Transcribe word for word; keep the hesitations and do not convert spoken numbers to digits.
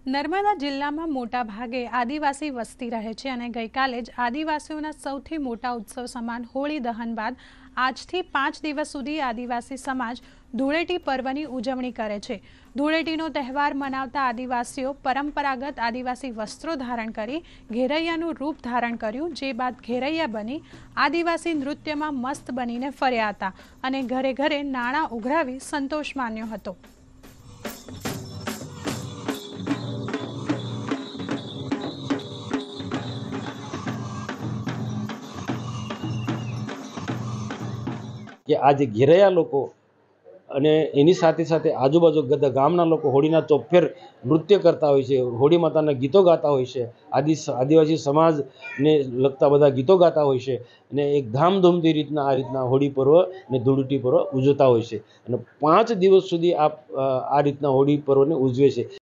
નર્મદા જિલ્લામાં મોટા ભાગે આદિવાસી વસ્તી રહે છે અને ગઈકાલે જ આદિવાસીઓના સૌથી મોટા ઉત્સવ સમાન હોળી દહન બાદ આજથી પાંચ દિવસ સુધી આદિવાસી સમાજ ધૂળેટી પર્વની ઉજવણી કરે છે। ધૂળેટીનો તહેવાર મનાવતા આદિવાસીઓ પરંપરાગત આદિવાસી વસ્ત્રો ધારણ કરી ઘેરૈયાનું રૂપ ધારણ કર્યું, જે બાદ ઘેરૈયા બની આદિવાસી નૃત્યમાં મસ્ત બનીને ફર્યા હતા અને ઘરે ઘરે નાણાં ઉઘરાવી સંતોષ માન્યો હતો। કે આજે ઘેરૈયા લોકો અને એની સાથે સાથે આજુબાજુ બધા ગામના લોકો હોળીના ચોફેર નૃત્ય કરતા હોય છે, હોળી માતાના ગીતો ગાતા હોય છે, આદિ આદિવાસી સમાજને લગતા બધા ગીતો ગાતા હોય છે અને એક ધામધૂમથી રીતના આ રીતના હોળી પર્વ અને ધૂળેટી પર્વ ઉજવતા હોય છે અને પાંચ દિવસ સુધી આ આ રીતના હોળી પર્વને ઉજવે છે।